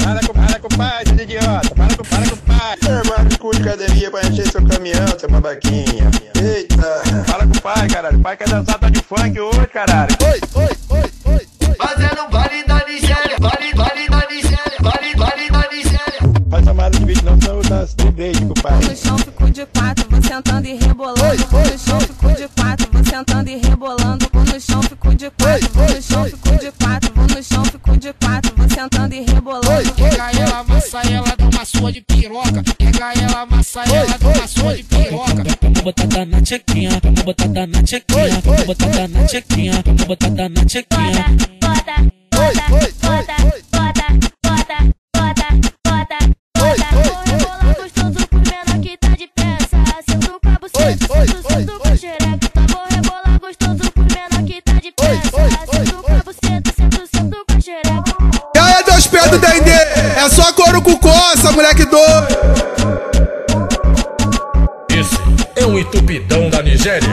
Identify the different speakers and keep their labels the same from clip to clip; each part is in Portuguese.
Speaker 1: Para com o pai, seu idiota. Para com o pai.
Speaker 2: Armar o cu de academia pra encher seu caminhão, seu babaquinha. Eita.
Speaker 1: Fala com o pai, caralho. O pai quer dançar tá de funk hoje, caralho.
Speaker 3: Fazendo baile da Nigéria, baile da Nigéria, baile da Nigéria.
Speaker 1: Faz chamada de vídeo, não são das beijo com o pai.
Speaker 4: No chão fico de quatro, vou sentando e rebolando. Vou no chão fico de quatro, vou sentando e rebolando. Vou no chão fico de quatro, vou no chão fico de quatro, vou no chão fico de quatro, vou sentando e rebolando.
Speaker 5: Pega ela, amassa ela, dá uma sua de piroca. Pega ela, amassa ela, dá uma sua de piroca.
Speaker 6: Vamos botar na tchequinha, vamos botar na tchequinha, vamos botar na tchequinha, vamos botar na tchequinha.
Speaker 7: E aí, dois pés do Dendê, é só couro com coça, moleque doido.
Speaker 8: Esse é um entupidão da Nigéria.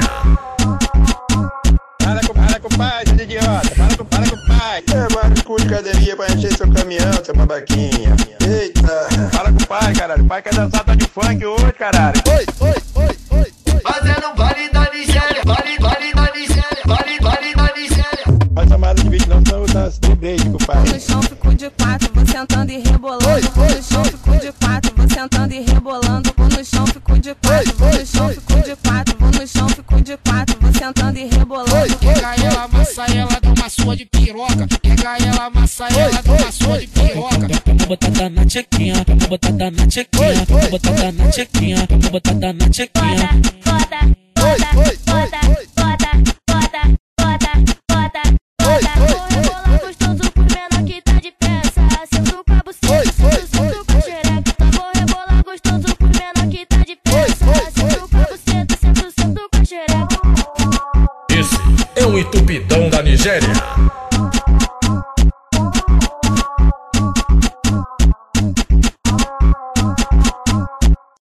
Speaker 1: Para com o pai, seu idiota. Para com o pai.
Speaker 2: Armar o cu de academia pra encher seu caminhão, seu babaquinha. Eita.
Speaker 1: Fala com o pai, caralho. O pai quer dançar tá de funk hoje, caralho.
Speaker 3: Fazendo baile da Nigéria, baile da Nigéria, baile da Nigéria.
Speaker 1: Faz chamada de vídeo, não são das beijo com o pai.
Speaker 4: No chão fico de quatro, vou sentando e rebolando. Vou no chão fico de quatro, vou sentando e rebolando. Vou no chão fico de quatro, vou no chão fico de quatro, vou no chão fico de quatro, vou sentando e rebolando.
Speaker 5: Pega ela, amassa ela, dá uma sua de piroca. Pega ela, amassa ela, dá uma sua de piroca.
Speaker 6: Vamos botar na tchequinha, vamos botar na tchequinha, vamos botar na tchequinha, vamos botar na tchequinha.
Speaker 4: Bota, bota, bota, bota.